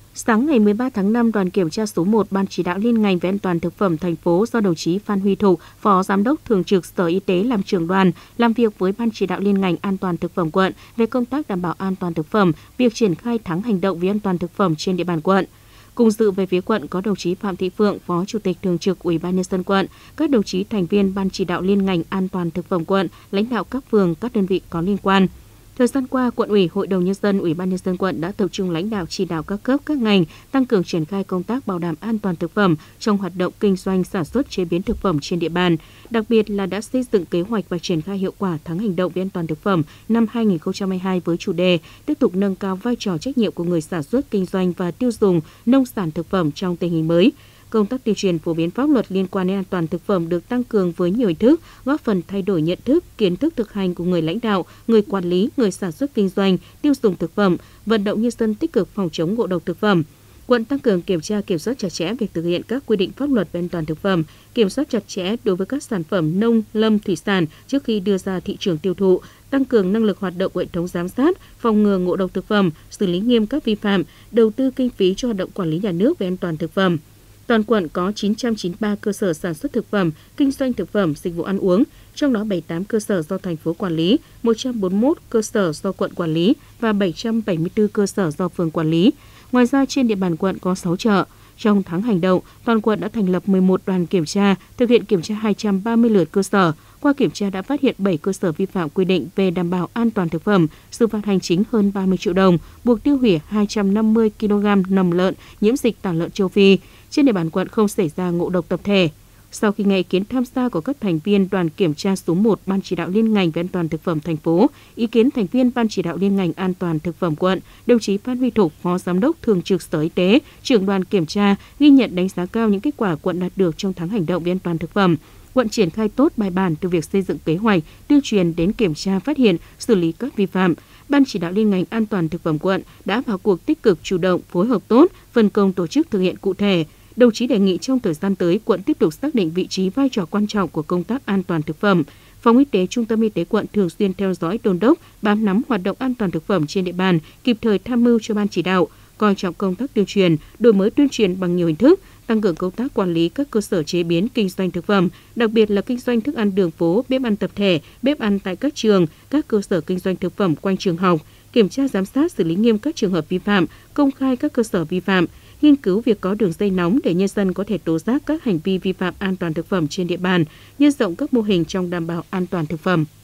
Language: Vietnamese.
Sáng ngày 13 tháng 5, đoàn kiểm tra số 1 Ban chỉ đạo liên ngành về an toàn thực phẩm thành phố do đồng chí Phan Huy Thục, Phó Giám đốc Thường trực Sở Y tế làm trưởng đoàn, làm việc với Ban chỉ đạo liên ngành an toàn thực phẩm quận về công tác đảm bảo an toàn thực phẩm, việc triển khai tháng hành động vì an toàn thực phẩm trên địa bàn quận. Cùng dự về phía quận có đồng chí Phạm Thị Phượng, Phó Chủ tịch Thường trực Ủy ban nhân dân quận, các đồng chí thành viên Ban chỉ đạo liên ngành an toàn thực phẩm quận, lãnh đạo các phường, các đơn vị có liên quan. Thời gian qua, Quận ủy, Hội đồng nhân dân, Ủy ban nhân dân quận đã tập trung lãnh đạo chỉ đạo các cấp, các ngành tăng cường triển khai công tác bảo đảm an toàn thực phẩm trong hoạt động kinh doanh, sản xuất, chế biến thực phẩm trên địa bàn. Đặc biệt là đã xây dựng kế hoạch và triển khai hiệu quả tháng hành động về an toàn thực phẩm năm 2022 với chủ đề tiếp tục nâng cao vai trò trách nhiệm của người sản xuất, kinh doanh và tiêu dùng nông sản thực phẩm trong tình hình mới. Công tác tuyên truyền phổ biến pháp luật liên quan đến an toàn thực phẩm được tăng cường với nhiều hình thức, góp phần thay đổi nhận thức, kiến thức thực hành của người lãnh đạo, người quản lý, người sản xuất kinh doanh, tiêu dùng thực phẩm, vận động nhân dân tích cực phòng chống ngộ độc thực phẩm. Quận tăng cường kiểm tra kiểm soát chặt chẽ việc thực hiện các quy định pháp luật về an toàn thực phẩm, kiểm soát chặt chẽ đối với các sản phẩm nông, lâm, thủy sản trước khi đưa ra thị trường tiêu thụ, tăng cường năng lực hoạt động của hệ thống giám sát, phòng ngừa ngộ độc thực phẩm, xử lý nghiêm các vi phạm, đầu tư kinh phí cho hoạt động quản lý nhà nước về an toàn thực phẩm. Toàn quận có 993 cơ sở sản xuất thực phẩm, kinh doanh thực phẩm, dịch vụ ăn uống, trong đó 78 cơ sở do thành phố quản lý, 141 cơ sở do quận quản lý và 774 cơ sở do phường quản lý. Ngoài ra, trên địa bàn quận có 6 chợ. Trong tháng hành động, toàn quận đã thành lập 11 đoàn kiểm tra, thực hiện kiểm tra 230 lượt cơ sở. Qua kiểm tra đã phát hiện 7 cơ sở vi phạm quy định về đảm bảo an toàn thực phẩm, xử phạt hành chính hơn 30 triệu đồng, buộc tiêu hủy 250 kg nầm lợn nhiễm dịch tả lợn châu Phi. Trên địa bàn quận không xảy ra ngộ độc tập thể. Sau khi nghe ý kiến tham gia của các thành viên đoàn kiểm tra số 1 Ban chỉ đạo liên ngành về an toàn thực phẩm thành phố, ý kiến thành viên Ban chỉ đạo liên ngành an toàn thực phẩm quận, đồng chí Phan Huy Thục, Phó Giám đốc Thường trực Sở Y tế, trưởng đoàn kiểm tra ghi nhận đánh giá cao những kết quả quận đạt được trong tháng hành động về an toàn thực phẩm. Quận triển khai tốt bài bản từ việc xây dựng kế hoạch, tuyên truyền đến kiểm tra, phát hiện, xử lý các vi phạm. Ban chỉ đạo liên ngành an toàn thực phẩm quận đã vào cuộc tích cực, chủ động, phối hợp tốt, phân công tổ chức thực hiện cụ thể. Đồng chí đề nghị trong thời gian tới, quận tiếp tục xác định vị trí vai trò quan trọng của công tác an toàn thực phẩm. Phòng y tế, Trung tâm y tế quận thường xuyên theo dõi, đôn đốc, bám nắm hoạt động an toàn thực phẩm trên địa bàn, kịp thời tham mưu cho ban chỉ đạo, coi trọng công tác tuyên truyền, đổi mới tuyên truyền bằng nhiều hình thức, tăng cường công tác quản lý các cơ sở chế biến kinh doanh thực phẩm, đặc biệt là kinh doanh thức ăn đường phố, bếp ăn tập thể, bếp ăn tại các trường, các cơ sở kinh doanh thực phẩm quanh trường học, kiểm tra giám sát xử lý nghiêm các trường hợp vi phạm, công khai các cơ sở vi phạm, nghiên cứu việc có đường dây nóng để nhân dân có thể tố giác các hành vi vi phạm an toàn thực phẩm trên địa bàn, nhân rộng các mô hình trong đảm bảo an toàn thực phẩm.